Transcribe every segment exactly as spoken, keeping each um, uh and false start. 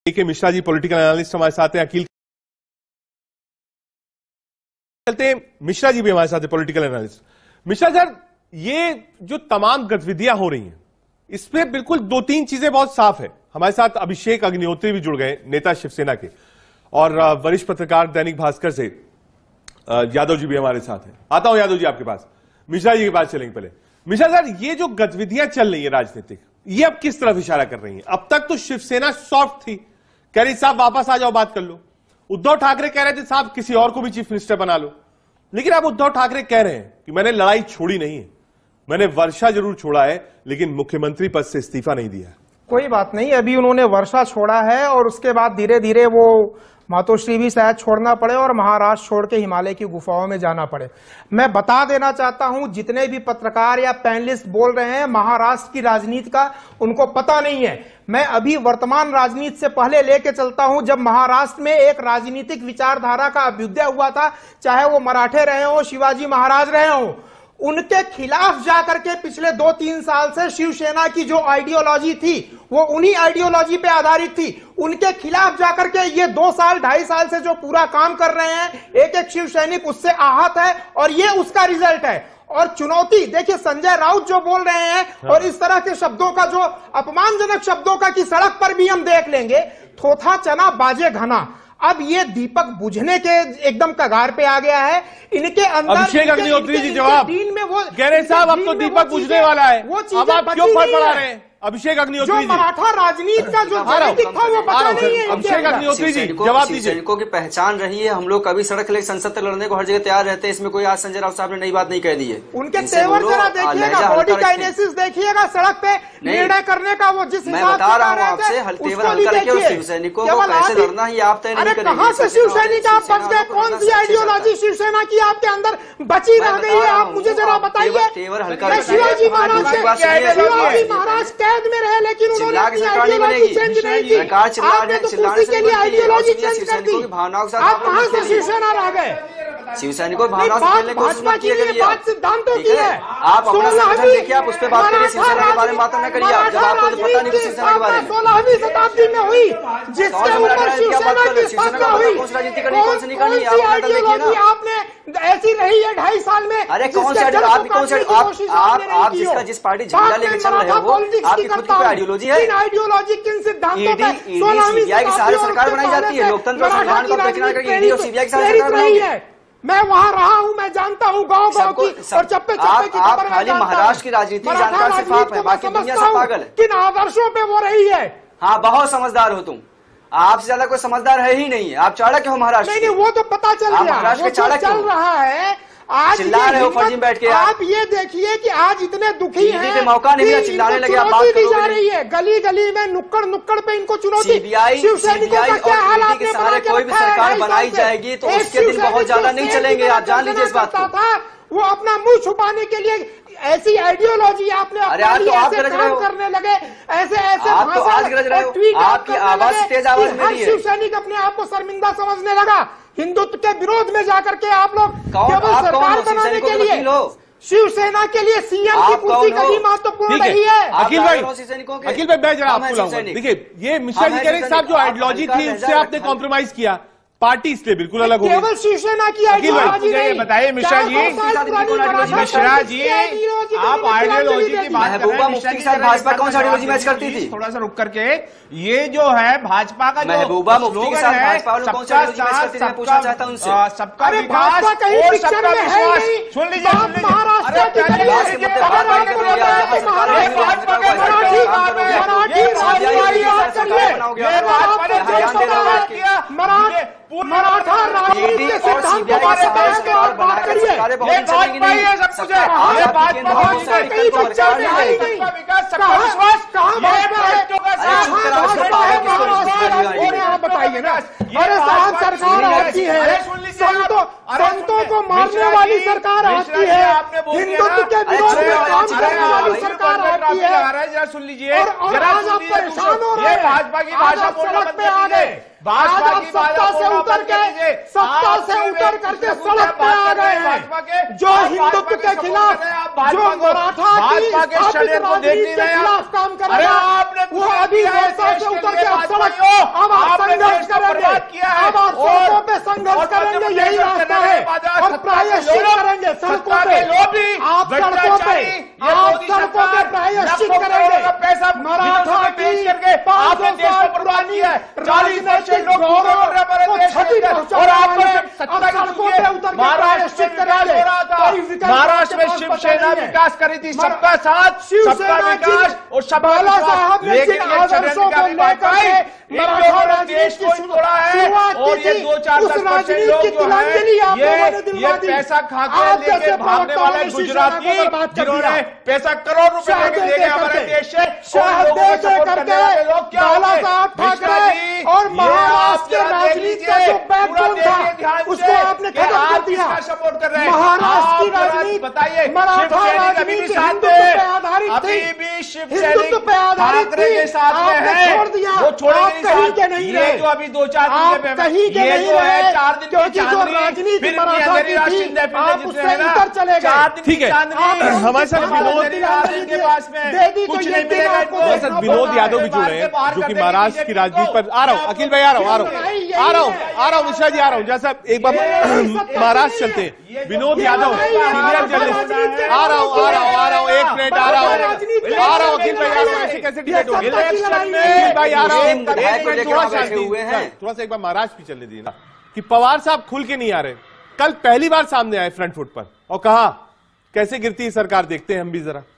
के Mishra ji political analyst हमारे साथ हैं। अकील चलते हैं, मिश्रा जी भी हमारे साथ है पॉलिटिकल एनालिस्ट। मिश्रा सर, ये जो तमाम गतिविधियां हो रही हैं इसमें बिल्कुल दो तीन चीजें बहुत साफ है। हमारे साथ अभिषेक अग्निहोत्री भी जुड़ गए, नेता शिवसेना के, और वरिष्ठ पत्रकार दैनिक भास्कर से यादव जी भी हमारे साथ हैं। आता हूं यादव जी आपके पास, मिश्रा जी के पास चलेंगे पहले। मिश्रा सर, ये जो गतिविधियां चल रही है राजनीतिक, ये अब किस तरफ इशारा कर रही है? अब तक तो शिवसेना सॉफ्ट थी, कह रही साहब वापस आ जाओ, बात कर लो। उद्धव ठाकरे कह रहे थे साहब किसी और को भी चीफ मिनिस्टर बना लो, लेकिन अब उद्धव ठाकरे कह रहे हैं कि मैंने लड़ाई छोड़ी नहीं है, मैंने वर्षा जरूर छोड़ा है लेकिन मुख्यमंत्री पद से इस्तीफा नहीं दिया। कोई बात नहीं, अभी उन्होंने वर्षा छोड़ा है और उसके बाद धीरे धीरे वो मातोश्री भी शायद छोड़ना पड़े और महाराष्ट्र छोड़ के हिमालय की गुफाओं में जाना पड़े। मैं बता देना चाहता हूं, जितने भी पत्रकार या पैनलिस्ट बोल रहे हैं महाराष्ट्र की राजनीति का उनको पता नहीं है। मैं अभी वर्तमान राजनीति से पहले लेके चलता हूं, जब महाराष्ट्र में एक राजनीतिक विचारधारा का अभ्युदय हुआ था, चाहे वो मराठे रहे हो, शिवाजी महाराज रहे हो, उनके खिलाफ जाकर के पिछले दो तीन साल से शिवसेना की जो आइडियोलॉजी थी वो उन्हीं आइडियोलॉजी पे आधारित थी। उनके खिलाफ जाकर के ये दो साल ढाई साल से जो पूरा काम कर रहे हैं, एक एक शिव सैनिक उससे आहत है और ये उसका रिजल्ट है। और चुनौती देखिए, संजय राउत जो बोल रहे हैं हाँ। और इस तरह के शब्दों का, जो अपमानजनक शब्दों का, कि सड़क पर भी हम देख लेंगे, थोथा चना बाजे घना। अब ये दीपक बुझने के एकदम कगार पे आ गया है। इनके अंदर अभिषेक अग्निहोत्री जी जवाब दिन में वो कह रहे साहब अब तो दीपक बुझने वाला है, अब आप क्यों फर्क पड़ा रहे हैं? अभिषेक अग्निहोत्री जी, मराठा राजनीति का जो जेनेटिक था वो पता नहीं है। अभिषेक अग्निहोत्री जी जवाब दीजिए। सैनिकों की पहचान रही है, हम लोग कभी सड़क लेकर संसद तक लड़ने को हर जगह तैयार रहते हैं, इसमें कोई आज संजय राउत साहब ने नई बात नहीं कह दी है। उनके तेवर जरा देखिएगा, बॉडी काइनेसिस देखिएगा, सड़क पे निर्णय करने का वो जिस मैं बता रहा हूँ आपसे, तेवर हल्का रखिए और शिव सैनिकों को कैसे लड़ना ही आप तय नहीं करेंगे। कहाँ से शिव सैनिक आप बच गए? कौन सी आइडियोलॉजी शिवसेना की आपके अंदर बची रह गई है? आप मुझे जरा बताइए। तेवर हल्का, शिवाजी महाराज शिवाजी महाराज कैद में रहे लेकिन उन्होंने अपनी आइडियोलॉजी चेंज नहीं की। आपने तो कुर्सी के लिए आइडियोलॉजी चेंज कर दी। आप कहाँ से शिवसेना रह गए? शिव सैनिकों भावनाओं से खेलने की कोशिश मत कीजिए। बात सिद्धांतों की है। आप अपना संगठन देखिए, आप उस पर बात करिए, शिवसेना के बारे में बात न करिए। आप जब आपको तो पता नहीं शिवसेना के बारे में। सोलहवीं शताब्दी में हुई जिसके ऊपर शिवसेना की स्थापना हुई, कौन सी राजनीति करनी कौन सी नहीं करनी, आपने ऐसी रही है ढाई साल में। अरे कौन सी आप कौन सी आप आप जिसका जिस पार्टी झंडा लेकर चल रहे हो, आपकी खुद की आइडियोलॉजी है। आइडियोलॉजी किन सिद्धांतों पे? सीबीआई की सारी सरकार बनाई जाती है, लोकतंत्र संविधान को बरकरार करके ईडी और सीबीआई की सारी सरकार बनाई है। मैं वहां रहा हूं, मैं जानता हूं गांव गांव की और चप्पे चप्पे की खबर। खाली महाराष्ट्र की राजनीति जानकार सिर्फ आप है, बाकी दुनिया सब पागल है। किन आदर्शों पे वो रही है? हाँ, बहुत समझदार हो तुम, आपसे ज्यादा कोई समझदार है ही नहीं है। आप चाणक्य हो महाराष्ट्र। नहीं नहीं, वो तो पता चल गया, महाराष्ट्र के चाणक्य चल रहा है। आज चिल्ला रहे हो फर्जी में बैठ के। आप ये देखिए कि आज इतने दुखी हैं, पे मौका नहीं मिला, चिल्लाने लगे, आप बात दी जा रही है। गली गली में, नुक्कड़ नुक्कड़ पे इनको चुनौती। सीबीआई सीबीआई और ईडी के सहारे कोई भी सरकार बनाई जाएगी तो उसके दिन बहुत ज्यादा नहीं चलेंगे, आप जान लीजिए इस बात को। वो अपना मुंह छुपाने के लिए ऐसी आइडियोलॉजी आपने अपना ली, ऐसे काम करने लगे, ऐसे ऐसे आप तो आज गरज रहे हो, आपकी आवाज तेज आवाज में रही है। शिव सैनिक अपने आप को शर्मिंदा समझने लगा, हिंदुत्व के विरोध में जाकर के आप लोग केवल सरकार बनाने के लिए, शिवसेना के लिए सीएम की कुर्सी कभी महत्वपूर्ण नहीं है। अखिल भाई, अखिल भाई मैं जरा आपको लाऊंगा। देखिए, ये मिश्रा जी कह रहे साहब जो आइडियोलॉजी थी उससे आपने कॉम्प्रोमाइज किया, पार्टी इसलिए बिल्कुल अलग हो गई। केवल शिवसेना की आइडियोलॉजी नहीं। बताइए मिश्रा जी, मिश्रा जी आप आइडियोलॉजी की बात कर रहे हैं, मुफ्ती के साथ भाजपा कौन सा आइडियोलॉजी मैच करती थी? थोड़ा सा रुक करके, ये जो है भाजपा का महबूबा मुफ्ती के साथ भाजपा वालों कौन सा आइडियोलॉजी मैच करती थी? मैं पूछना चाहता हूं उनसे। सबका विकास और सबका विश्वास। सुन लीजिए, सुन लीजिए, मराठा राजनीति के सिद्धांत के बारे में बात करिए। ये भाजपा ही है सब कुछ है, ये भाजपा कई बच्चा में है ही नहीं। कहाँ विश्वास, कहाँ बताइए ना। अरे साहब, सरकार आपकी है, संतों संतों को मारने वाली सरकार आती है, हिंदुत्व के विरोध में काम करने वाली सरकार आती है। जरा सुन लीजिए, और आज आप परेशान हो रहे हैं, भाजपा की भाषा सड़क पे आ गए, आज आप सत्ता से उतर के सत्ता से उतर करके सड़क पे आ गए हैं, जो हिंदुत्व के खिलाफ, जो मराठा की राजनीति के खिलाफ काम करेगा, वो अभी वर्षा से उतर के अब सड़क, अब आप संघर्ष करेंगे, अब आप सड़कों पे संघर्ष करेंगे, यही रास्ता है, और प्रायश्चित करेंगे सड़कों पे, आप सड़कों पे, आप सड़कों पे प्रायश्चित करेंगे। मराठा की पांच सौ साल पुरानी राजनीतिक महाराष्ट्र में शिवसेना विकास करी थी, सबका साथ, सबका विकास और सबका साहब ने जिन आदर्शों को लेकर मराठा राजनीति को छोड़ा है, और ये दो चार दस परसेंट लोग जो हैं ये पैसा खाते लेके भागने वाले गुजराती, जिन्होंने पैसा करोड़ रुपए लेके ले गए हमारे देश से, और लोगों को सपोर्ट करने वाले लोग क्या होंगे? और महाराष्ट्र के राजनीति का जो बैकबोन था उसको आपने खत्म कर दिया। सपोर्ट कर रहे हैं महाराष्ट्र की राजनीति, बताइए, मराठा राजनीति हिंदुत्व पे आधारित थी, हिंदुत्व पे आधारित थी, आपने छोड़ दिया, आप कहीं के नहीं रहे, जो अभी दो चार आप कहीं के नहीं रहे, क्योंकि जो राजनीति मराठा की थी आप उससे इधर चले गए। ठीक है, हमारे साथ विनोद के पास में दे दी तो ये दिन आपको विनोद यादव भी जुड़े हैं, जो कि महाराष्ट्र की राजनीति पर। आ रहा हूँ अखिल भाई, आ रहा हूँ आ रहा हूँ आ रहा हूँ आ रहा हूँ मिश्रा जी, आ रहा हूँ। जैसा एक बार महाराष्ट्र चलते हैं, विनोद यादव सीनियर जर्नलिस्ट, आ रहा हूँ आ रहा हूँ आ रहा हूँ एक मिनट, आ रहा हूँ आ रहा हूँ अखिल भाई, आ रहा हूँ। ऐसे कैसे डिबेट होगी अखिल भाई, आ रहा हूँ एक मिनट, थोड़ा सा थोड़ा सा एक बार महाराष्ट्र भी चलने दिए ना, कि पवार साहब खुल के नहीं आ रहे। कल पहली बार सामने आए फ्रंट फुट पर और कहा कैसे गिरती है सरकार, देखते हैं हम भी जरा।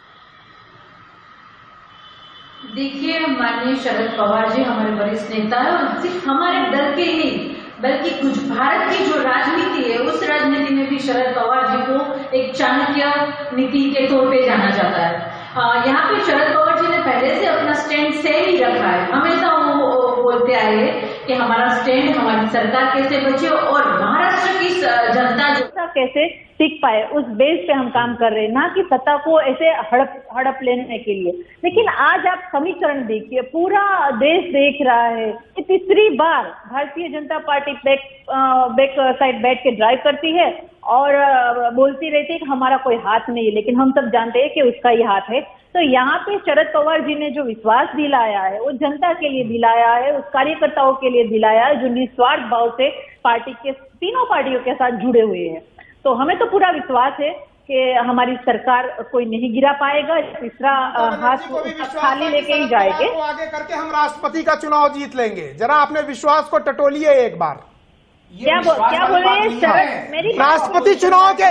देखिए, माननीय शरद पवार जी हमारे वरिष्ठ नेता है, और सिर्फ हमारे दल के ही बल्कि कुछ भारत की जो राजनीति है उस राजनीति में भी शरद पवार जी को एक चाणक्य नीति के तौर पे जाना जाता है। यहाँ पे शरद पवार जी ने पहले से अपना स्टैंड सेम ही रखा है, हमेशा वो बोलते आए हैं कि हमारा स्टैंड, हमारी सरकार कैसे बचे और महाराष्ट्र की जनता जो कैसे टिक पाए उस बेस पे हम काम कर रहे हैं, ना कि सत्ता को ऐसे हड़प हड़प लेने के लिए। लेकिन आज आप समीकरण देखिए, पूरा देश देख रहा है कि तीसरी बार Bharatiya Janata party back back side बैठ के ड्राइव करती है और बोलती रहती है कि हमारा कोई हाथ नहीं है, लेकिन हम सब जानते हैं कि उसका ही हाथ है। तो यहाँ पे शरद पवार जी ने जो विश्वास दिलाया है वो जनता के लिए दिलाया है, उस कार्यकर्ताओं के लिए दिलाया है जो निस्वार्थ भाव से पार्टी के तीनों पार्टियों के साथ जुड़े हुए हैं। तो हमें तो पूरा विश्वास है कि हमारी सरकार कोई नहीं गिरा पाएगा, तीसरा हाथ खाली लेके ही जाएंगे, आगे करके हम राष्ट्रपति का चुनाव जीत लेंगे। जरा अपने विश्वास को टटोलिए एक बार। क्या बो, क्या बोल रहे हैं शरद? मेरी राष्ट्रपति चुनाव के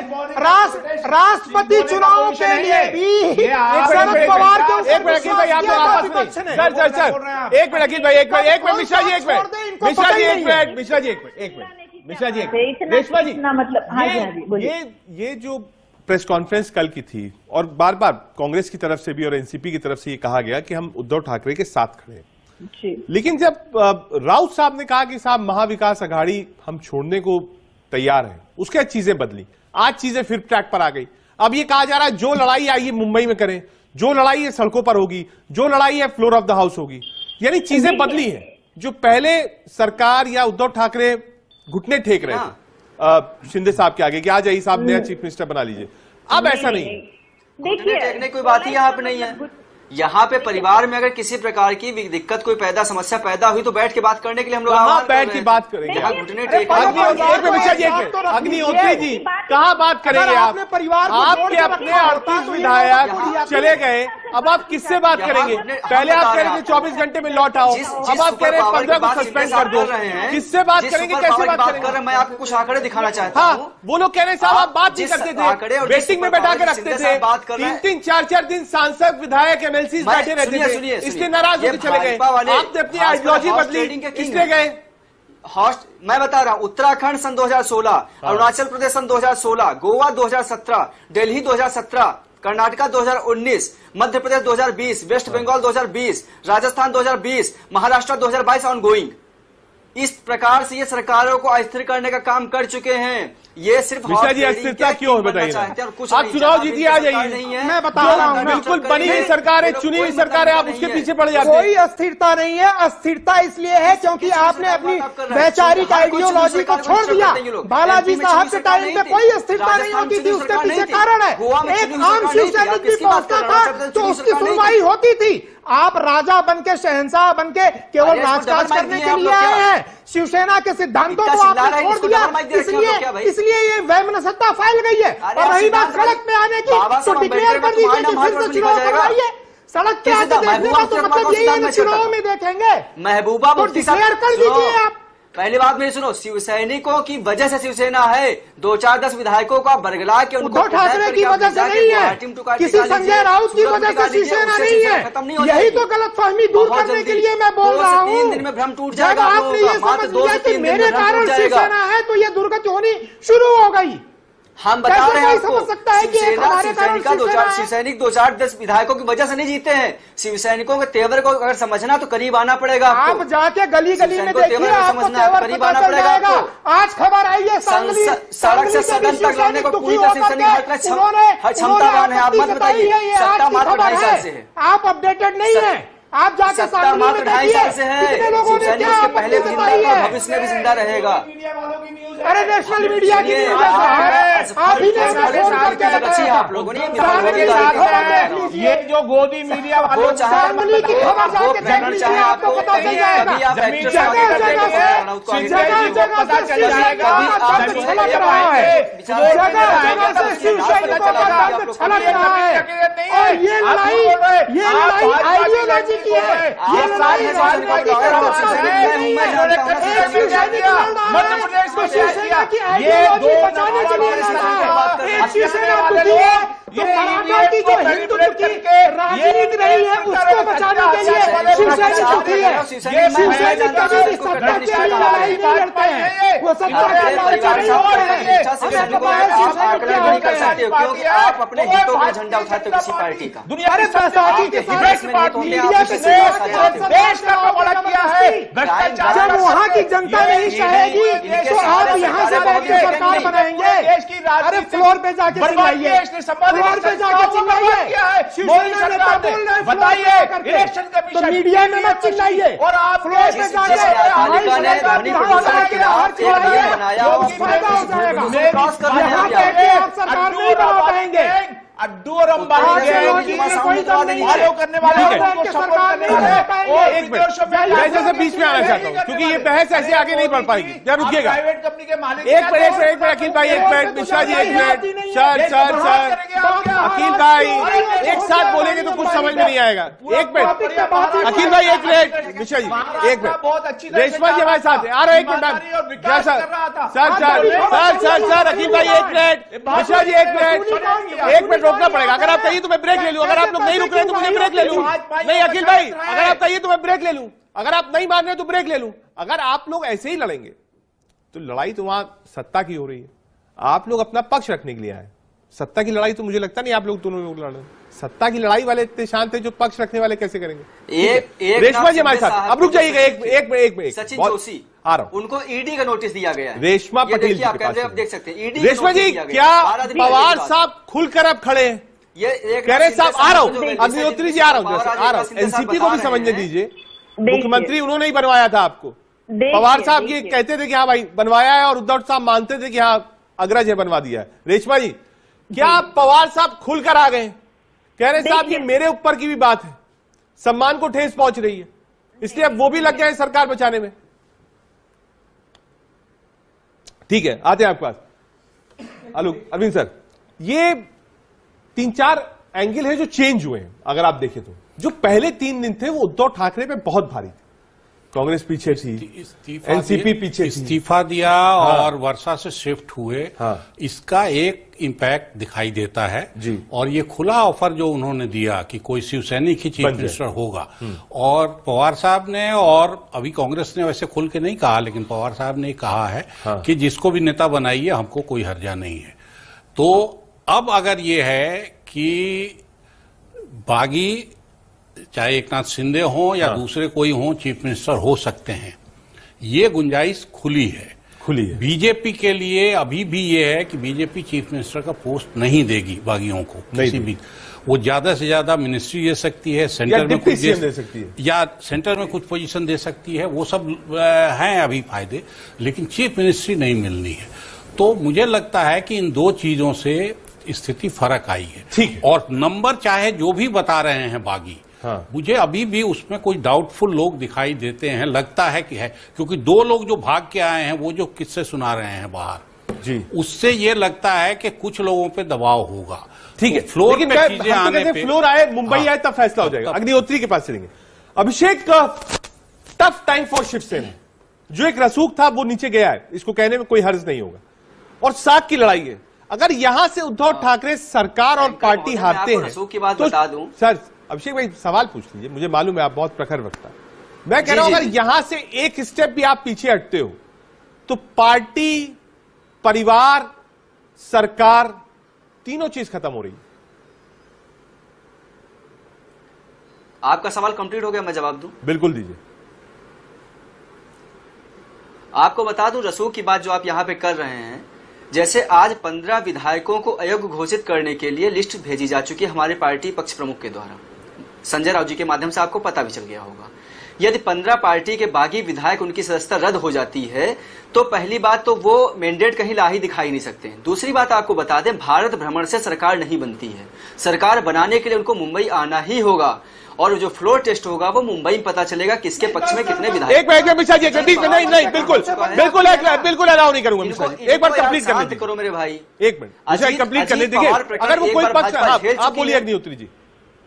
राष्ट्रपति चुनाव के लिए भी शरद पवार के एक मिनट भाई, आप आपस में सर सर सर एक मिनट अखिल भाई, एक मिनट एक मिनट मिश्रा जी, एक मिनट मिश्रा जी, एक मिनट मिश्रा जी, एक मिनट एक मिनट मिश्रा जी, रेशमा जी, मतलब हाँ जी हाँ जी बोलिए। ये ये जो प्रेस कॉन्फ्रेंस कल की थी और बार बार कांग्रेस की तरफ से भी और एनसीपी की तरफ से ये कहा गया कि हम उद्धव ठाकरे के साथ खड़े हैं, लेकिन जब राउत साहब ने कहा कि साहब महाविकास अघाड़ी हम छोड़ने को तैयार हैं, उसके बाद चीजें बदली, आज चीजें फिर ट्रैक पर आ गई। अब ये कहा जा रहा है जो लड़ाई आइए मुंबई में करें, जो लड़ाई है सड़कों पर होगी, जो लड़ाई है फ्लोर ऑफ द हाउस होगी, यानी चीजें बदली हैं। जो पहले सरकार या उद्धव ठाकरे घुटने टेक रहे थे शिंदे साहब के आगे कि आ जाइए साहब नया चीफ मिनिस्टर बना लीजिए, अब ऐसा नहीं है। देखिए, टेकने कोई बात ही यहाँ पे नहीं है। यहाँ पे परिवार में अगर किसी प्रकार की दिक्कत कोई पैदा समस्या पैदा हुई तो बैठ के बात करने के लिए हम लोग कहाँ बैठ के बात करेंगे? अग्निहोत्री जी कहाँ बात करेंगे? आप आपके अपने अड़तीस विधायक चले गए, अब आप किससे बात करेंगे? पहले आप कह रहे थे चौबीस घंटे में लौट आओ, अब आप कह रहे हैं पंद्रह को सस्पेंड कर दो, किससे बात करेंगे? कैसे बात करेंगे? मैं आपको कुछ आंकड़े दिखाना चाहता हूँ। हाँ, वो लोग कह रहे साहब आप बात नहीं करते थे, वेटिंग में बैठा के रखते थे, तीन तीन चार चार दिन सांसद विधायक एमएलसी बैठे रहते थे, इसलिए नाराज होकर चले गए। आपने अपनी आइडियोलॉजी बदली, किसने गए? हॉस्ट मैं बता रहा हूं, उत्तराखंड सन दो हज़ार सोलह, अरुणाचल प्रदेश सन दो हज़ार सोलह, गोवा दो हज़ार सत्रह, दिल्ली दो हज़ार सत्रह, कर्नाटका दो हज़ार उन्नीस, मध्य प्रदेश दो हज़ार बीस, वेस्ट बंगाल दो हज़ार बीस, राजस्थान दो हज़ार बीस, महाराष्ट्र दो हज़ार बाईस ऑन गोइंग। इस प्रकार से ये सरकारों को अस्थिर करने का काम कर चुके हैं। ये सिर्फ मिश्रा जी अस्थिरता क्यों है बताइए? आप चुनाव जीतिए आ जाइए। मैं बता रहा हूँ, बिल्कुल बनी हुई सरकार है, चुनी हुई सरकार है, आप उसके पीछे पड़ जाते हैं। कोई अस्थिरता नहीं है। अस्थिरता इसलिए है क्योंकि आपने अपनी वैचारिक आइडियोलॉजी को छोड़ दिया। बालाजी साहब के टाइम पे कोई अस्थिरता नहीं होती थी, उसके पीछे कारण है एक आम शिव सैनिक भी पहुंचता था तो उसकी सुनवाई होती थी। आप राजा बनके, शहंशाह बनके केवल राजकाज करने के लिए आए हैं। शिवसेना के सिद्धांतों को आपने छोड़ दिया, इसलिए इसलिए ये वैमनस्यता फैल गई है। और रही बात सड़क में आने की, तो डिक्लेयर कर दीजिए कि फिर से चुनाव करवाइए। सड़क पे आके देखने का तो मतलब यही है, चुनाव में देखेंगे। महबूबा मुफ्ती साहब डिक्लेयर कर दीजिए आप। पहली बात मेरी सुनो, शिव सैनिकों की वजह से शिवसेना है। दो चार दस विधायकों को बरगला के उनको उद्धव ठाकरे की वजह से नहीं है, किसी संजय राउत की वजह से शिवसेना नहीं है। यही तो गलतफहमी दूर करने के लिए मैं बोल रहा हूँ। तीन दिन में भ्रम टूट जाएगा। आपने ये समझ लिया कि मेरे कारण शिवसेना है तो ये दुर्गति होनी शुरू हो गई। हम बता रहे हैं आपको, सकता है कि शिवसेना शिवसैनिक का दो चार शिव सैनिक दो चार दस विधायकों की वजह से नहीं जीते हैं। शिव सैनिकों के तेवर को अगर समझना तो करीब आना पड़ेगा। आप जाके गली गली में देखिए, आपको तेवर करीब पता आना चल पड़ेगा जाएगा। आपको। आज खबर आई है सड़क से सदन तक लाने को पूरी तरह शिवसैनिक हर क्षमतावान है। आप मत बताइए, सत्ता मात्र ढाई साल से है। आप अपडेटेड नहीं है। आप जाके सत्ता मात्र ढाई साल से है। शिवसैनिक उसके पहले भी जिंदा था, भविष्य में भी जिंदा रहेगा। अरे नेशनल मीडिया की न्यूज़ आप ही ने आप लोगों ने ये जो गोदी मीडिया वो चाहे की खबर जाके जनरल चाहे आपको पता चल जाएगा। कभी आप एक्ट्रेस जगह जगह से जगह जगह पता से चल जाएगा। दर्द छलक रहा है। जगह जगह से शिव सैनिकों का दर्द छलक रहा है। और ये लड़ाई ये लड़ाई आइडियोलॉजी की है। ये लड़ाई राजनीति के मध्य प्रदेश में शिवसेना की आइडियोलॉजी बचाने के लिए लड़ा है। एक शिवसेना टूटी है तो मराठा की जो हिंदुत्व की राजनीति रही है उसको बचाने के लिए शिवसेना टूटी है। ये शिवसैनिक कभी भी सत्ता के लिए लड़ाई नहीं लड़ते हैं, वो सत्ता के लालच नहीं होते हैं। हमें पता है शिवसैनिक क्या होते हैं, क्योंकि आप अपने हितों का झंडा उठाते हो किसी पार्टी का। अरे बैसाखी के साथ मीडिया के देश का कमाल किया है। जब वहाँ की जनता नहीं चाहेगी तो आप यहाँ से बैठ के सरकार बनाएंगे। अरे फ्लोर पे जाके चिल्लाइए, फ्लोर पे जाके चिल्लाइए। शिवसेना नेता बोल रहे हैं बताइए, इलेक्शन कमीशन तो मीडिया में मत चिल्लाइए। और आप फ्लोर पे जाके फायदा हो जाएगा। यहाँ पे आप सरकार नहीं बना पाएंगे। अड्डू और अंबानी फॉलो करने वाले मैं जैसे बीच में आना चाहता हूँ क्योंकि ये बहस ऐसे आगे नहीं बढ़ पाएगी। क्या रुकिएगा प्राइवेट कंपनी के मालिक एक मिनट एक मिनट अखिल भाई एक मिनट मिश्रा जी एक minute sir sir sir Akhil भाई एक साथ बोलेंगे तो कुछ समझ में नहीं आएगा। एक मिनट अखिल भाई एक मिनट मिश्रा जी एक मिनट रेशमा जी हमारे साथ आ रहे एक minute sir sir sir sir sir Akhil भाई एक मिनट मिश्रा जी एक मिनट एक मिनट रोकना पड़ेगा। अगर आप कहिए तो मैं ब्रेक ले लूं, अगर आप लोग नहीं रुक रहे तो मुझे ब्रेक ले लूं। नहीं अखिल भाई अगर आप कहिए तो मैं ब्रेक ले लूं, अगर आप नहीं मान रहे तो ब्रेक ले लूं। अगर आप लोग ऐसे ही लड़ेंगे तो लड़ाई तो वहां सत्ता की हो रही है, आप लोग अपना पक्ष रखने के लिए आए। सत्ता की लड़ाई तो मुझे लगता नहीं आप लोग दोनों लोग लड़ रहे हैं। सत्ता की लड़ाई वाले इतने शांत है, जो पक्ष रखने वाले कैसे करेंगे? एक एक रेशमा जी हमारे साथ, अब रुक जाइएगा एक एक में एक में सचिन जोशी आ रहा हूं, उनको ईडी का नोटिस दिया गया है। रेशमा पटेल जी आप देख सकते हैं ईडी। रेशमा जी क्या पवार साहब खुलकर अब खड़े हैं? ये कह रहे साहब आ रहा हूं, अग्निहोत्री जी आ रहा हूं, आ रहा हूं। एनसीपी को भी समझने दीजिए, मुख्यमंत्री उन्होंने ही बनवाया था आपको। पवार साहब ये कहते थे कि हाँ भाई बनवाया है, और उद्धव साहब मानते थे कि हाँ अग्रज है बनवा दिया है। रेशमा जी क्या पवार साहब खुलकर आ गए? कह रहे साहब ये मेरे ऊपर की भी बात है, सम्मान को ठेस पहुंच रही है, इसलिए अब वो भी लग गए सरकार बचाने में। ठीक है आते हैं आपके पास आलोक अरविंद सर। ये तीन चार एंगल है जो चेंज हुए हैं। अगर आप देखें तो जो पहले तीन दिन थे वो उद्धव ठाकरे पे बहुत भारी थे। कांग्रेस पीछे थी, एनसीपी पीछे थी, इस्तीफा दिया हाँ। और वर्षा से शिफ्ट हुए हाँ। इसका एक इम्पैक्ट दिखाई देता है जी। और ये खुला ऑफर जो उन्होंने दिया कि कोई शिवसैनिक ही चीफ मिनिस्टर होगा, और पवार साहब ने, और अभी कांग्रेस ने वैसे खुल के नहीं कहा लेकिन पवार साहब ने कहा है हाँ। कि जिसको भी नेता बनाइए हमको कोई हर्जा नहीं है। तो अब अगर ये है कि बागी चाहे एकनाथ शिंदे हो या हाँ। दूसरे कोई हो चीफ मिनिस्टर हो सकते हैं, ये गुंजाइश खुली है खुली है बीजेपी के लिए। अभी भी ये है कि बीजेपी चीफ मिनिस्टर का पोस्ट नहीं देगी बागियों को, किसी भी। वो ज्यादा से ज्यादा मिनिस्ट्री दे सकती है, सेंटर में कुछ दे, दे सकती है, या सेंटर में कुछ पोजीशन दे सकती है, वो सब हैं अभी फायदे, लेकिन चीफ मिनिस्ट्री नहीं मिलनी है। तो मुझे लगता है कि इन दो चीजों से स्थिति फर्क आई है। ठीक, और नंबर चाहे जो भी बता रहे हैं बागी, हाँ। मुझे अभी भी उसमें कोई डाउटफुल लोग दिखाई देते हैं, लगता है कि है, क्योंकि दो लोग जो भाग के आए हैं वो जो किस्से सुना रहे हैं बाहर जी, उससे ये लगता है कि कुछ लोगों पे दबाव होगा। ठीक है, तो फ्लोर लेकिन पे चीजें आने पे फ्लोर आए, मुंबई हाँ, आए तब फैसला हो जाएगा। अग्निहोत्री के पास चलेंगे। अभिषेक का टफ टाइम फॉर शिवसेना, जो एक रसूख था वो नीचे गया है, इसको कहने में कोई हर्ज नहीं होगा, और साख की लड़ाई है। अगर यहां से उद्धव ठाकरे सरकार और पार्टी हारते हैं रसूख की बात तो बता दूं सर, अभिषेक भाई सवाल पूछ लीजिए, मुझे मालूम है आप बहुत प्रखर वक्ता। मैं कह रहा हूं अगर यहां से एक स्टेप भी आप पीछे हटते हो तो पार्टी, परिवार, सरकार, तीनों चीज खत्म हो रही है। आपका सवाल कंप्लीट हो गया, मैं जवाब दूं? बिल्कुल दीजिए। आपको बता दूं, रसूख की बात जो आप यहां पे कर रहे हैं, जैसे आज पंद्रह विधायकों को अयोग्य घोषित करने के लिए लिस्ट भेजी जा चुकी है हमारे पार्टी पक्ष प्रमुख के द्वारा, संजय राउत जी के माध्यम से आपको पता भी चल गया होगा। यदि पंद्रह पार्टी के बागी विधायक उनकी सदस्यता रद्द हो जाती है तो पहली बात तो वो मैंडेट कहीं ला ही दिखाई नहीं सकते हैं। दूसरी बात आपको बता दें, भारत भ्रमण से सरकार नहीं बनती है, सरकार बनाने के लिए उनको मुंबई आना ही होगा, और जो फ्लोर टेस्ट होगा वो मुंबई में पता चलेगा किसके पक्ष में कितने विधायक। एक मिनट मिश्रा जी, नहीं नहीं बिल्कुल बिल्कुल बिल्कुल अलाउ नहीं करूंगा मिश्रा जी, एक बार कंप्लीट करने करो मेरे भाई, एक मिनट कंप्लीट करने दीजिए। अगर वो कोई पक्ष, आप बोलिए अग्निहोत्री जी।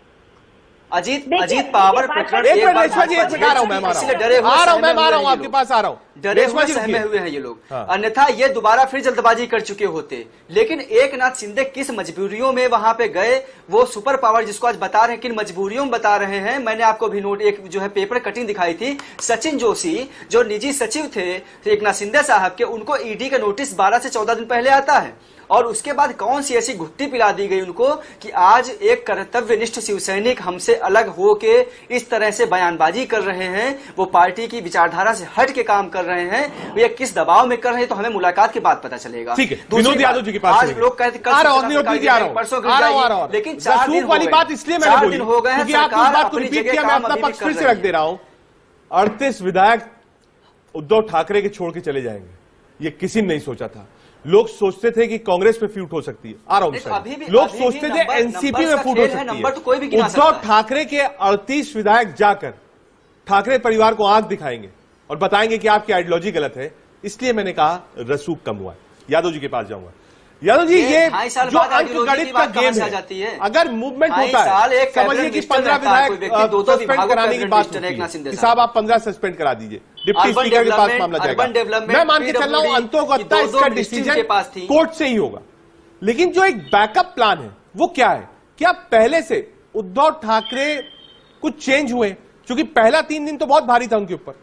अजीत अजीत पावर प्रकरण एक मिनट रेशमा जी, एक मिनट आ रहा हूं मैं, डरे हुए आ रहा हूं मैं, आ रहा हूं आपके पास आ रहा हूं, डरे हुए सहमे हुए हैं ये लोग, हाँ। अन्यथा ये दोबारा फिर जल्दबाजी कर चुके होते। लेकिन एक नाथ शिंदे किस मजबूरियों में वहां पे गए, वो सुपर पावर जिसको आज बता रहे हैं किन मजबूरियों में बता रहे हैं। मैंने आपको भी नोट एक जो है पेपर कटिंग दिखाई थी, सचिन जोशी जो निजी सचिव थे एक नाथ शिंदे साहब के, उनको ईडी का नोटिस बारह से चौदह दिन पहले आता है, और उसके बाद कौन सी ऐसी घुट्टी पिला दी गई उनको कि आज एक कर्तव्यनिष्ठ शिवसैनिक हमसे अलग होके इस तरह से बयानबाजी कर रहे हैं, वो पार्टी की विचारधारा से हट के काम कर रहे हैं, ये किस दबाव में कर रहे हैं तो हमें मुलाकात के बाद पता चलेगा। ठीक है, विनोद यादव जी के पास आज लोग कहते परसों, लेकिन चार दिन वाली बात इसलिए मैंने बोली हो गए हैं, बात को रिपीट किया, मैं अपना पक्ष फिर से रख दे रहा हूं। अड़तीस विधायक उद्धव ठाकरे के छोड़ के चले जाएंगे, ये किसी ने नहीं सोचा था। लोग सोचते थे कि कांग्रेस पे फूट हो सकती है, आ रहा हूं, लोग सोचते थे एनसीपी में फूट हो सकती है। उद्धव ठाकरे के अड़तीस विधायक जाकर ठाकरे परिवार को आंख दिखाएंगे और बताएंगे कि आपकी आइडियोलॉजी गलत है, इसलिए मैंने कहा रसूख कम हुआ है। यादव जी के पास जाऊंगा। यादव जी, ये जो अंकगणित का गेम है, अगर मूवमेंट होता है, समझिए कि पंद्रह विधायक सस्पेंड कराने की बात होती है, साहब आप पंद्रह सस्पेंड करा दीजिए, डिप्टी स्पीकर के पास मामला जाएगा। मैं मान के चल रहा हूं अंतोगत्ता इसका डिसीजन कोर्ट से ही होगा, लेकिन जो एक बैकअप प्लान है वो क्या है? क्या पहले से उद्धव ठाकरे कुछ चेंज हुए? क्योंकि पहला तीन दिन तो बहुत भारी था उनके ऊपर।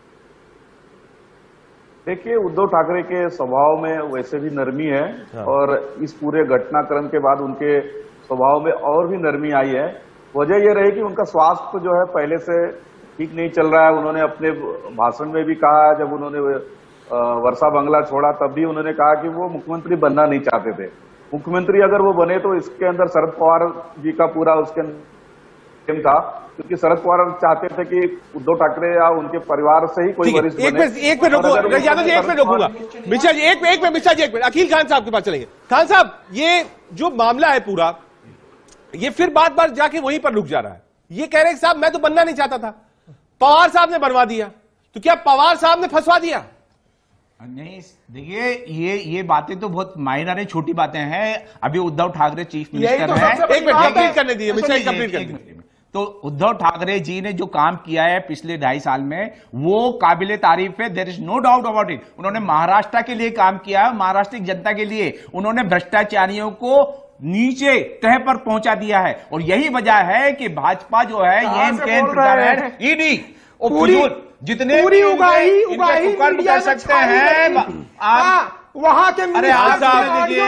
देखिए, उद्धव ठाकरे के स्वभाव में वैसे भी नरमी है, हाँ। और इस पूरे घटनाक्रम के बाद उनके स्वभाव में और भी नरमी आई है। वजह यह रही कि उनका स्वास्थ्य जो है पहले से ठीक नहीं चल रहा है। उन्होंने अपने भाषण में भी कहा, जब उन्होंने वर्षा बंगला छोड़ा तब भी उन्होंने कहा कि वो मुख्यमंत्री बनना नहीं चाहते थे। मुख्यमंत्री अगर वो बने तो इसके अंदर शरद पवार जी का पूरा उसके अंदर था, क्योंकि शरद पवार चाहते थे कि उद्धव ठाकरे या उनके परिवार से ही कोई वरिष्ठ बने। एक मिनट एक मिनट रोकूंगा यादव जी, एक मिनट रोकूंगा मिश्रा जी, एक मिनट मिश्रा जी, एक मिनट अखिल खान साहब के पास चलेंगे। खान साहब, ये जो मामला है पूरा, ये फिर बार बार जाके वहीं पर रुक जा रहा है। ये कह रहे हैं साहब मैं तो बनना नहीं चाहता था, पवार साहब ने बनवा दिया, तो क्या पवार साहब ने फंसवा दिया? नहीं, देखिए ये ये बातें तो बहुत माइनर है, छोटी बातें हैं। अभी उद्धव ठाकरे चीफ मिनिस्टर हैं। एक मिनट कंप्लीट करने दीजिए मिश्रा जी, कंप्लीट करने दीजिए। तो उद्धव ठाकरे जी ने जो काम किया है पिछले ढाई साल में वो काबिले तारीफ है, there is no doubt about it. उन्होंने महाराष्ट्र के लिए काम किया है, महाराष्ट्र की जनता के लिए उन्होंने भ्रष्टाचारियों को नीचे तह पर पहुंचा दिया है, और यही वजह है कि भाजपा जो है ये ईडी और जितने पूरी उगाही उगाही कर सकते हैं, आप वहाँ के अरे आप साहब अखिल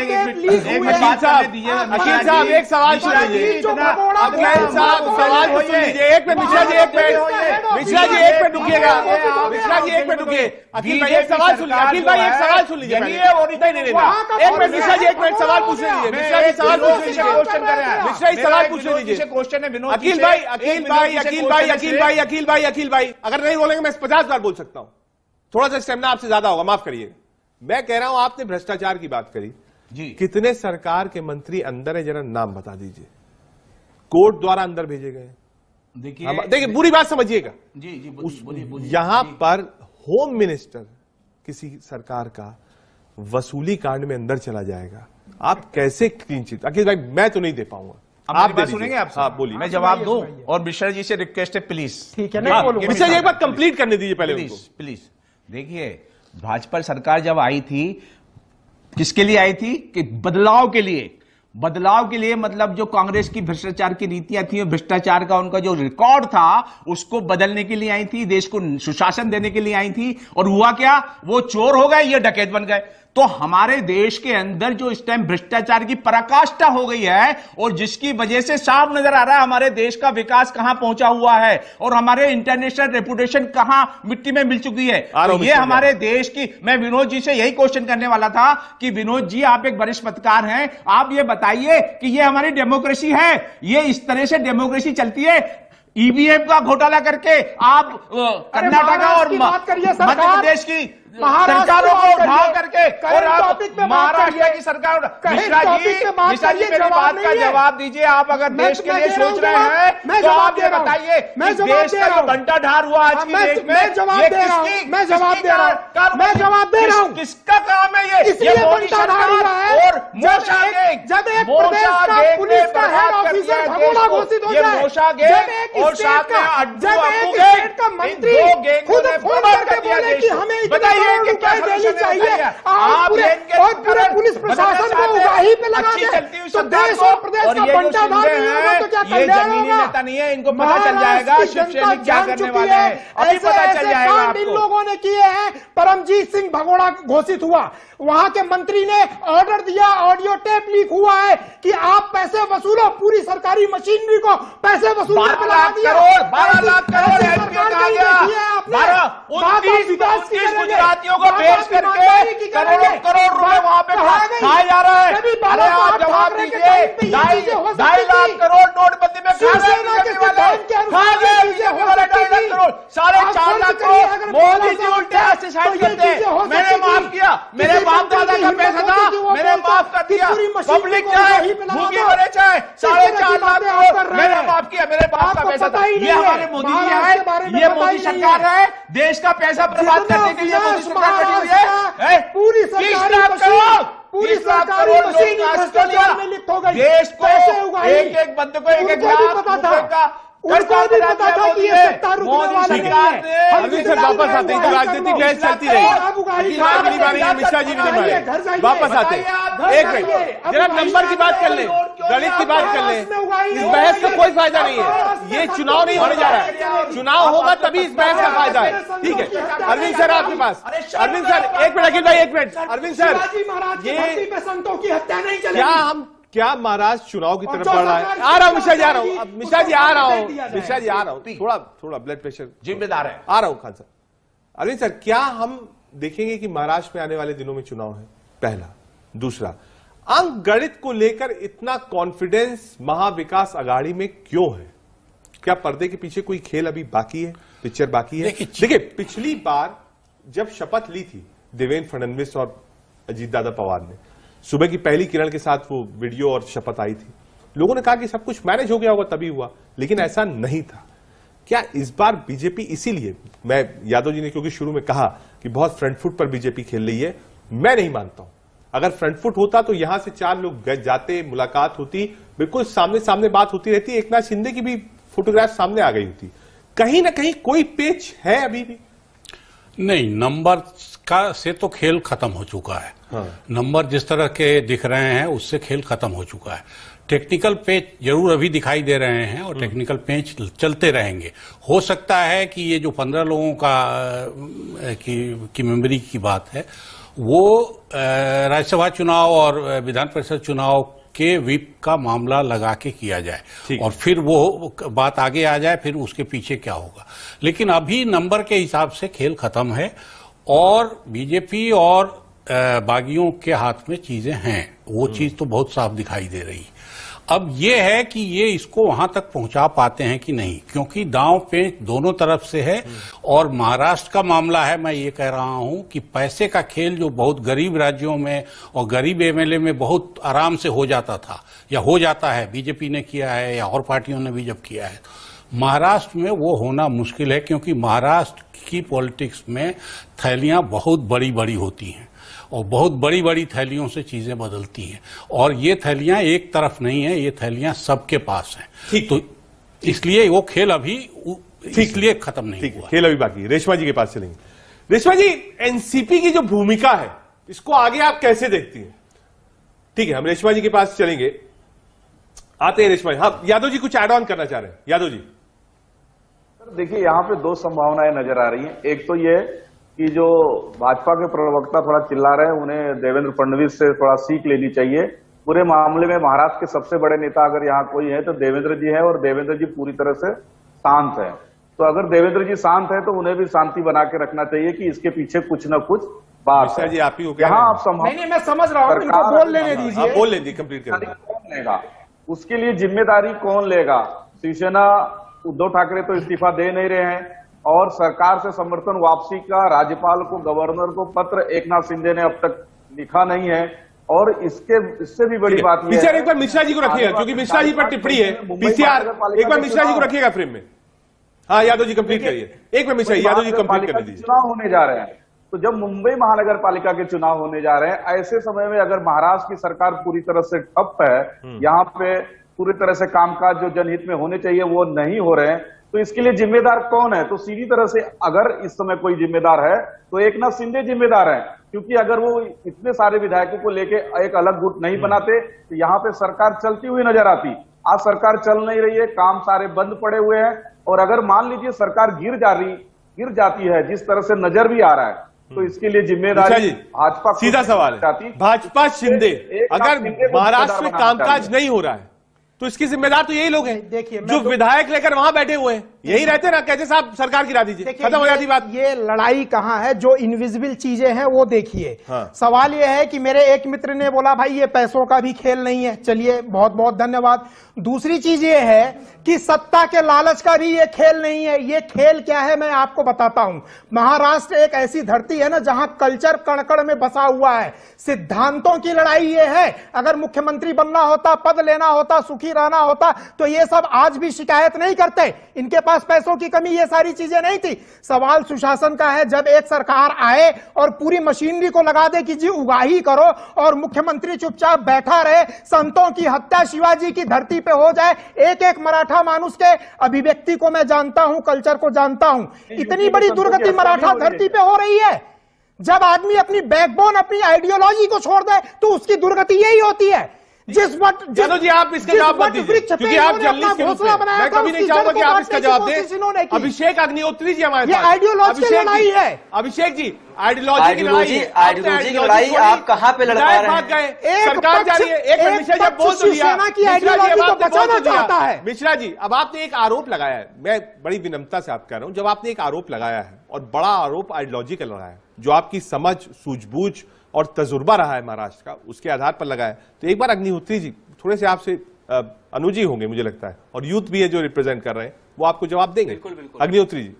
साहब एक सवाल सुन लीजिए, सवाल सुन लीजिए, एक मिनट मिश्रा जी, एक मिनट मिश्रा जी, एक मिनट रुकिएगा, मिश्रा जी एक मिनट रुकिए, अखिल भाई एक सवाल सुन लीजिए, अखिल भाई एक सवाल सुन लीजिए, नहीं नहीं नहीं एक मिनट मिश्रा जी, एक मिनट सवाल पूछ लीजिए, मिश्रा जी सवाल पूछ लीजिए, मिश्रा जी सवाल पूछ लीजिए, क्वेश्चन है विनोद, अखिल भाई अखिल भाई अखिल भाई अखिल भाई अखिल भाई अखिल भाई अगर नहीं बोलेंगे मैं पचास बार बोल सकता हूं, थोड़ा सा स्टेमिना आपसे ज्यादा होगा, माफ करिए। मैं कह रहा हूं आपने भ्रष्टाचार की बात करी जी, कितने सरकार के मंत्री अंदर है, जरा नाम बता दीजिए, कोर्ट द्वारा अंदर भेजे गए। देखिए देखिए बुरी बात समझिएगा जी जी, बोलिए बोलिए। यहां पर होम मिनिस्टर किसी सरकार का वसूली कांड में अंदर चला जाएगा, आप कैसे क्लीन चिट? अखिल भाई मैं तो नहीं दे पाऊंगा, आप बात सुनेंगे, आप हाँ बोलिए, मैं जवाब दूं और मिश्रा जी से रिक्वेस्ट है प्लीज, ठीक है ना, मिश्रा जी एक बार कंप्लीट करने दीजिए पहले उनको प्लीज। देखिए भाजपा सरकार जब आई थी, किसके लिए आई थी? कि बदलाव के लिए, बदलाव के लिए मतलब जो कांग्रेस की भ्रष्टाचार की नीतियां थी, भ्रष्टाचार का उनका जो रिकॉर्ड था उसको बदलने के लिए आई थी, देश को सुशासन देने के लिए आई थी। और हुआ क्या? वो चोर हो गए, ये डकैत बन गए। तो हमारे देश के अंदर जो इस टाइम भ्रष्टाचार की पराकाष्ठा हो गई है और जिसकी वजह से साफ नजर आ रहा है हमारे देश का विकास कहां पहुंचा हुआ है और हमारे इंटरनेशनल रेपुटेशन कहां मिट्टी में मिल चुकी है। तो ये हमारे देश की, मैं विनोद जी से यही क्वेश्चन करने वाला था कि विनोद जी आप एक वरिष्ठ पत्रकार हैं, आप ये बताइए कि ये हमारी डेमोक्रेसी है, ये इस तरह से डेमोक्रेसी चलती है? ईवीएम का घोटाला करके आप कर्नाटका और मध्य प्रदेश की सरकारों को उठा करके और आप महाराष्ट्र की सरकार, मिश्रा जी मिश्रा जी मेरी बात का जवाब दीजिए। आप अगर देश के लिए सोच रहे हैं तो आप ये बताइए कि देश का जो घंटा ढार हुआ आज की डेट में, ये किसकी, मैं जवाब दे रहा हूं, मैं जवाब दे रहा हूं, किसका काम है ये? ये मोदी सरकार और मोशा गैंग, जब एक मोशा गैंग ने बर्बाद कर दिया देश को, ये मोशा गैंग और साथ में अड्डू अप्पू गैंग, इन दो गैंगों ने बर्बाद कर दिया देश को। बताइए कि क्या देनी चाहिए? आप और पूरे पुलिस प्रशासन को उगाही पे लगा दे तो देश और प्रदेश का बंटाधार नहीं होगा तो क्या कल्याण होगा? नेता नहीं है, इनको पता चल जाएगा शिव सैनिक क्या करने वाले हैं, अभी पता चल जाएगा आपको। इन लोगों ने किए हैं। परमजीत सिंह भगोड़ा घोषित हुआ, वहां के मंत्री ने ऑर्डर दिया, ऑडियो टेप लीक हुआ है कि आप पैसे वसूलो, पूरी सरकारी मशीनरी को पैसे वसूलने पे लगा दिया। बारह लाख करोड़ गुजरातियों को बेच करके करोड़ों करोड़ रुपए वहां पे खाए जा रहे हैं। अरे आप जवाब दीजिए, ढाई लाख करोड़ नोटबंदी में साढ़े चार लाख करोड़ मोदी जी उल्टे हाथ से साइन करते हैं। मैंने माफ किया, मेरे बाप दादा का पैसा था, मैंने माफ कर दिया। पब्लिक चाहे भूखी मरे चाहे, साढ़े चार लाख करोड़ मैंने माफ किया, मेरे बाप का पैसा था। ये हमारे मोदी जी है, ये मोदी सरकार है, देश का पैसा बर्बाद करने के लिए मोदी सरकार बनी हुई है। पूरी सरकार पूरी सरकारी मशीन भ्रष्टाचार में लिप्त हो गई। देश को एक एक बंदे को एक एक लाख रुपए का उनको भी पता था कि ये सत्ता रुकने वाला नहीं है। अभी से वापस आते हैं, राजनीतिक बहस चलती रही, मिश्रा जी भी नहीं मारे, वापस आते एक मिनट, जरा नंबर की बात कर ले, गणित की बात कर ले, इस बहस का कोई फायदा नहीं है। ये चुनाव नहीं होने जा रहा है, चुनाव होगा तभी इस बहस का फायदा है। ठीक है अरविंद सर आपके पास, अरविंद सर एक मिनट, अखिल भाई एक मिनट, अरविंद सर ये संतों की हत्या नहीं चलेगी। क्या हम क्या महाराज चुनाव की तरफ बढ़ रहा है? आ रहा हूं मिश्रा जी, आ रहा हूं, मिश्रा जी आ रहा हूं, मिश्रा जी आ रहा हूं, थोड़ा थोड़ा ब्लड प्रेशर जिम्मेदार है, आ रहा हूं खान सर। अरविंद सर क्या हम देखेंगे कि महाराष्ट्र में आने वाले दिनों में चुनाव है? पहला। दूसरा, अंक गणित को लेकर इतना कॉन्फिडेंस महाविकास अघाड़ी में क्यों है? क्या पर्दे के पीछे कोई खेल अभी बाकी है, पिक्चर बाकी है? देखिए पिछली बार जब शपथ ली थी देवेंद्र फडणवीस और अजीत दादा पवार ने, सुबह की पहली किरण के साथ वो वीडियो और शपथ आई थी, लोगों ने कहा कि सब कुछ मैनेज हो गया होगा तभी हुआ, लेकिन ऐसा नहीं था। क्या इस बार बीजेपी, इसीलिए मैं यादव जी ने क्योंकि शुरू में कहा कि बहुत फ्रंट फुट पर बीजेपी खेल रही है, मैं नहीं मानता हूं। अगर फ्रंट फुट होता तो यहां से चार लोग जाते, मुलाकात होती, बिल्कुल सामने सामने बात होती रहती, एक नाथ शिंदे की भी फोटोग्राफ सामने आ गई होती। कहीं ना कहीं कोई पेच है अभी भी? नहीं, नंबर का से तो खेल खत्म हो चुका है। हाँ। नंबर जिस तरह के दिख रहे हैं उससे खेल खत्म हो चुका है। टेक्निकल पेच जरूर अभी दिखाई दे रहे हैं और टेक्निकल पेच चलते रहेंगे। हो सकता है कि ये जो पंद्रह लोगों का की, की मेमोरी की बात है वो राज्यसभा चुनाव और विधान परिषद चुनाव के व्हिप का मामला लगा के किया जाए और फिर वो बात आगे आ जाए, फिर उसके पीछे क्या होगा। लेकिन अभी नंबर के हिसाब से खेल खत्म है और बीजेपी और बागियों के हाथ में चीजें हैं, वो चीज तो बहुत साफ दिखाई दे रही है। अब ये है कि ये इसको वहां तक पहुंचा पाते हैं कि नहीं, क्योंकि दांव पे दोनों तरफ से है। और महाराष्ट्र का मामला है, मैं ये कह रहा हूं कि पैसे का खेल जो बहुत गरीब राज्यों में और गरीब एमएलए में बहुत आराम से हो जाता था या हो जाता है, बीजेपी ने किया है या और पार्टियों ने भी जब किया है, महाराष्ट्र में वो होना मुश्किल है, क्योंकि महाराष्ट्र की पॉलिटिक्स में थैलियां बहुत बड़ी बड़ी होती हैं और बहुत बड़ी बड़ी थैलियों से चीजें बदलती हैं और ये थैलियां एक तरफ नहीं है, ये थैलियां सबके पास हैं। ठीक, तो इसलिए वो खेल अभी इसलिए खत्म नहीं हुआ, खेल अभी बाकी। रेशमा जी के पास चलेंगे। रेशमा जी, एनसीपी की जो भूमिका है इसको आगे आप कैसे देखती हैं? ठीक है, हम रेशमा जी के पास चलेंगे, आते हैं रेशमा जी। हाँ, यादव जी कुछ एड ऑन करना चाह रहे हैं। यादव जी। देखिए, यहाँ पे दो संभावनाएं नजर आ रही हैं। एक तो ये कि जो भाजपा के प्रवक्ता थोड़ा चिल्ला रहे हैं, उन्हें देवेंद्र फडणवीस से थोड़ा सीख लेनी चाहिए। पूरे मामले में महाराष्ट्र के सबसे बड़े नेता अगर यहाँ कोई है तो देवेंद्र जी है और देवेंद्र जी पूरी तरह से शांत है। तो अगर देवेंद्र जी शांत है तो उन्हें भी शांति बना के रखना चाहिए कि इसके पीछे कुछ न कुछ बात है। जी, आप ही यहाँ आप संभाल नहीं, नहीं, मैं समझ रहा हूँ, इनको बोल लेने दीजिए। बोल लेंगे, कंप्लीट करेंगे। कौन लेगा उसके लिए जिम्मेदारी, कौन लेगा? शिवसेना उद्धव ठाकरे तो इस्तीफा दे नहीं रहे हैं और सरकार से समर्थन वापसी का राज्यपाल को, गवर्नर को पत्र एकनाथ शिंदे ने अब तक लिखा नहीं है। और इसके इससे भी बड़ी बात यह है, एक बार मिश्रा जी को रखिएगा क्योंकि मिश्रा जी पर टिप्पणी है पीसीआर। एक बार मिश्रा जी को रखिएगा फ्रेम में। हाँ, यादव जी कंप्लीट करिए। एक बार मिश्रा यादव जी कंप्लीट कर दीजिए। चुनाव होने जा रहे हैं, तो जब मुंबई महानगर पालिका के चुनाव होने जा रहे हैं, ऐसे समय में अगर महाराष्ट्र की सरकार पूरी तरह से ठप है, यहाँ पे पूरी तरह से कामकाज जो जनहित में होने चाहिए वो नहीं हो रहे हैं, तो इसके लिए जिम्मेदार कौन है? तो सीधी तरह से अगर इस समय कोई जिम्मेदार है तो एकनाथ शिंदे जिम्मेदार है, क्योंकि अगर वो इतने सारे विधायकों को लेके एक अलग गुट नहीं बनाते तो यहाँ पे सरकार चलती हुई नजर आती। आज सरकार चल नहीं रही है, काम सारे बंद पड़े हुए हैं और अगर मान लीजिए सरकार गिर जा रही गिर जाती है जिस तरह से नजर भी आ रहा है, तो इसके लिए जिम्मेदारी भाजपा। सीधा सवाल है, भाजपा शिंदे अगर महाराष्ट्र में कामकाज नहीं हो रहा है तो इसकी जिम्मेदार तो यही लोग हैं। देखिए, जो तो विधायक लेकर वहां बैठे हुए हैं, यही रहते ना, कहते साहब सरकार गिरा दीजिए, खत्म हो जाती बात। ये लड़ाई कहां है? जो इनविजिबल चीजें हैं वो देखिए। हाँ। सवाल ये है कि मेरे एक मित्र ने बोला भाई ये पैसों का भी खेल नहीं है, चलिए बहुत बहुत धन्यवाद। दूसरी चीज ये है कि सत्ता के लालच का भी ये खेल नहीं है। ये खेल क्या है मैं आपको बताता हूं। महाराष्ट्र एक ऐसी धरती है ना जहां कल्चर कणकण में बसा हुआ है, सिद्धांतों की लड़ाई ये है। अगर मुख्यमंत्री बनना होता, पद लेना होता, सुखी रहना होता तो ये सब आज भी शिकायत नहीं करते। इनके पास पैसों की कमी, ये सारी चीजें नहीं थी। सवाल सुशासन का है। जब एक सरकार आए और पूरी मशीनरी को लगा दे कि जी उगाही करो और मुख्यमंत्री चुपचाप बैठा रहे, संतों की हत्या शिवाजी की धरती पे हो जाए। एक एक मराठा मानुष के अभिव्यक्ति को मैं जानता हूं, कल्चर को जानता हूं। इतनी बड़ी दुर्गति मराठा धरती पे हो रही है। जब आदमी अपनी बैकबोन, अपनी आइडियोलॉजी को छोड़ दे तो उसकी दुर्गति यही होती है। जिस वक्त चलो जी आप इसका जवाब मत दीजिए क्योंकि आप जर्नलिस्ट के रूप में मैं कभी नहीं चाहूंगा कि आप इसका जवाब दें। अभिषेक अग्निहोत्री जी हमारे पास। आइडियोलॉजी की लड़ाई है अभिषेक जी, आइडियोलॉजी की लड़ाई। आइडियोलॉजी की लड़ाई आप कहां पे लड़ पा रहे हैं? सरकार जा रही है। एक मिश्रा जी बोल तो दिया, मिश्रा जी अब आपने एक आरोप लगाया है, मैं बड़ी विनम्रता से आप कह रहा हूं, जब आपने एक आरोप लगाया है और बड़ा आरोप आइडियोलॉजी का लगाया है, जो आपकी समझ, सूझबूझ और तजुर्बा रहा है महाराष्ट्र का, उसके आधार पर लगाया, तो एक बार अग्निहोत्री जी थोड़े से आपसे अनुजी होंगे मुझे लगता है, और यूथ भी है जो रिप्रेजेंट कर रहे हैं, वो आपको जवाब देंगे। बिल्कुल बिल्कुल। अग्निहोत्री जी,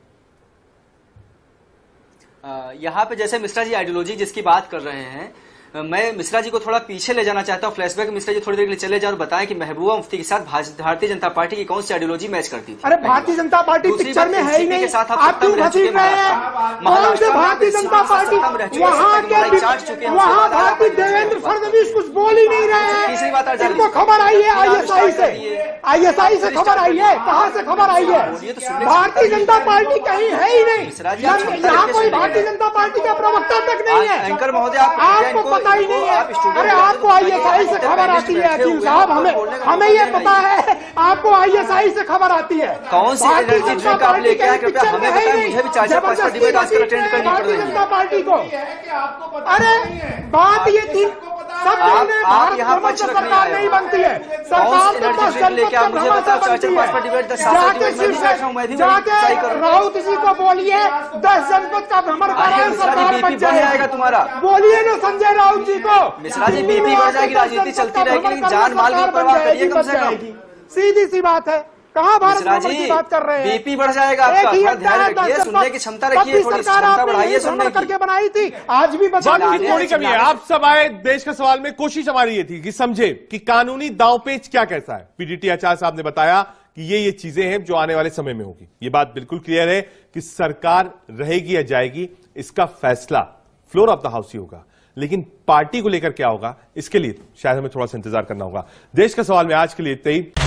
यहाँ पे जैसे मिश्रा जी आइडियोलॉजी जिसकी बात कर रहे हैं, मैं मिश्रा जी को थोड़ा पीछे ले जाना चाहता हूँ, फ्लैशबैक। मिश्रा जी थोड़ी देर के लिए चले जाए और बताएं कि महबूबा मुफ्ती के साथ भारतीय जनता पार्टी की कौन सी आइडियोलॉजी मैच करती थी। अरे भारतीय जनता पार्टी पिक्चर में है ही नहीं, आप क्यों घसीट रहे हैं? कौन से भारतीय जनता पार्टी? वहाँ के वहाँ भारतीय देवेंद्र फडणवीस कुछ बोल ही नहीं रहे हैं। तीसरी बात, इनको खबर आई है आईएसआई से, आईएसआई से खबर आई है। कहाँ से खबर आई है? भारतीय जनता पार्टी कहीं है ही नहीं। यहाँ कोई भारतीय जनता पार्टी का प्रवक्ता तक नहीं है। एंकर महोदय आपको पता ही नहीं है। अरे आपको आईएसआई से खबर आती है अखिल साहब, हमें हमें ये पता है आपको आईएसआई से खबर आती है। कौन सी एनर्जी ड्रिंक आप लेके आए कृपया हमें बताएं, मुझे भी चार्जर पर डिबेट आजकल अटेंड करनी भारतीय जनता पार्टी को। अरे बात ये थी, सब लोगों आप यहाँ पर सरकार नहीं बनती है, सरकार तो दस जनपद के भ्रमण से बनती है। जाके राउत जी को बोलिए दस जनपद का भ्रमण कराए, सरकार बन जाएगा तुम्हारा। बोलिए ना संजय राउत जी को। मिश्रा जी बीपी बढ़ जाएगी, राजनीति चलती रहेगी, लेकिन जान माल की परवाह करिए कम से कम। सीधी सी बात है, कहाँ भारत भ्रमण की बात कर रहे हैं? बीपी बढ़ जाएगा आपका, ध्यान रखिए, सुनने की क्षमता रखिए, थोड़ी क्षमता बढ़ाइए सुनने की। करके बनाई थी, आज भी बचा थोड़ी कमी है। आप सब आए देश के सवाल में, कोशिश हमारी ये थी कि समझे कि कानूनी दांवपेच क्या कैसा है। पीडीटी आचार्य साहब ने बताया कि ये ये चीजें हैं जो आने वाले समय में होगी। ये बात बिल्कुल क्लियर है कि सरकार रहेगी या जाएगी, इसका फैसला फ्लोर ऑफ द हाउस ही होगा, लेकिन पार्टी को लेकर क्या होगा इसके लिए शायद हमें थोड़ा सा इंतजार करना होगा। देश का सवाल में आज के लिए इतना ही।